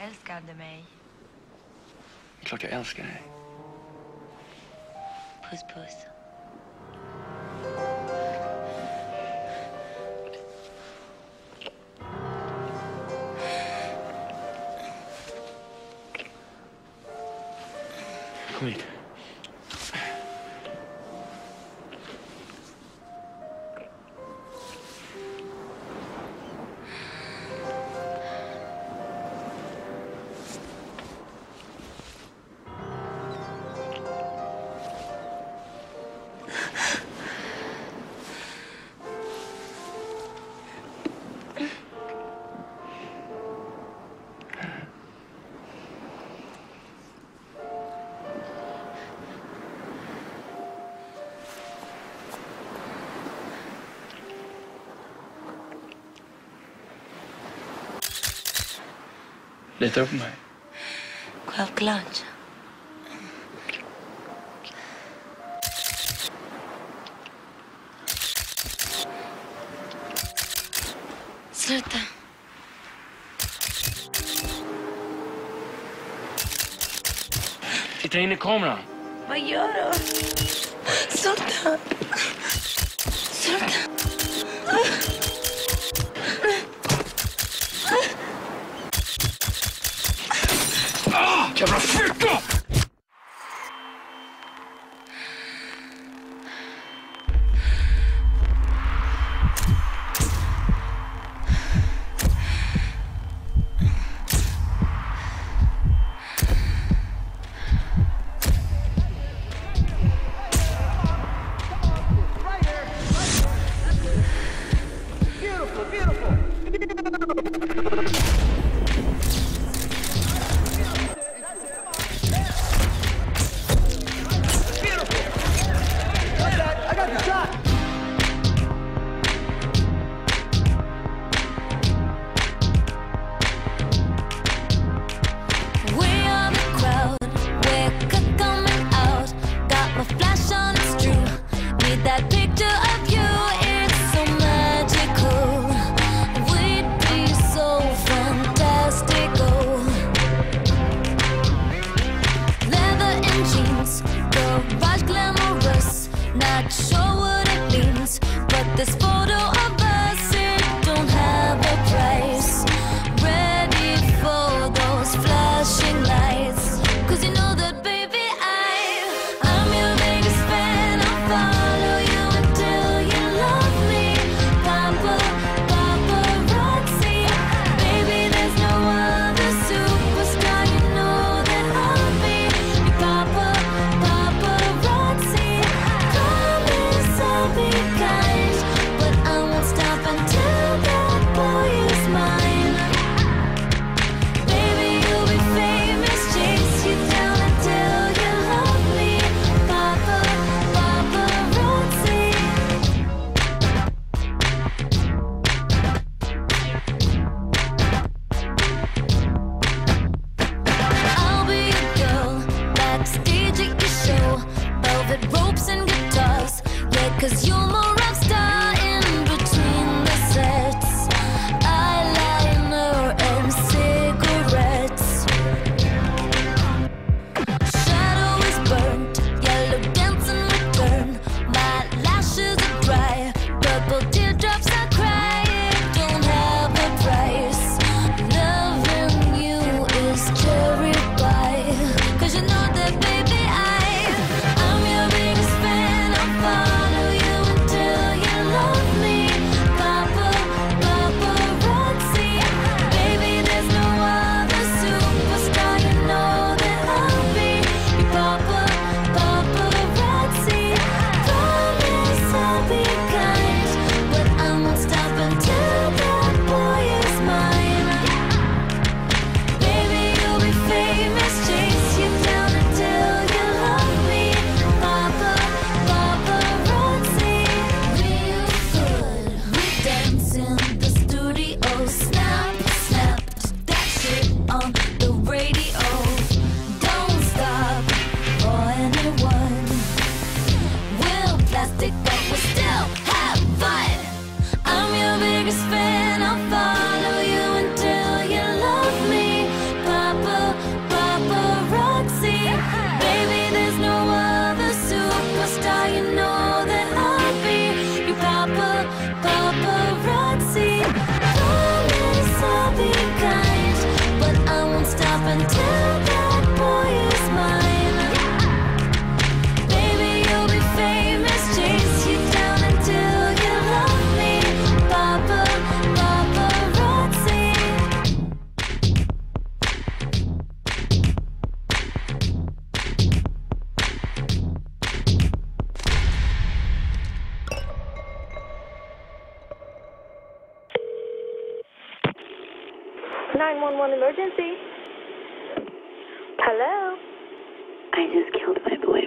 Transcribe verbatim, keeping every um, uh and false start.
älskade mig. Det är klart jag älskar dig. Puss, puss. Kom hit. Litar du på mig? Självklart. Sluta. Titta in i kameran. Vad gör du? Sluta. Sluta. Ah, jävla ficka! Glamorous, not sure what it means, but this photo of us, it don't have a price. Ready for those flashing lights, cause you know that baby I, I'm your biggest fan. I'll follow you until you love me. Papa, Paparazzi, baby there's no other superstar, you know that I'll be your Papa. nine one one emergency. Hello? I just killed my boyfriend.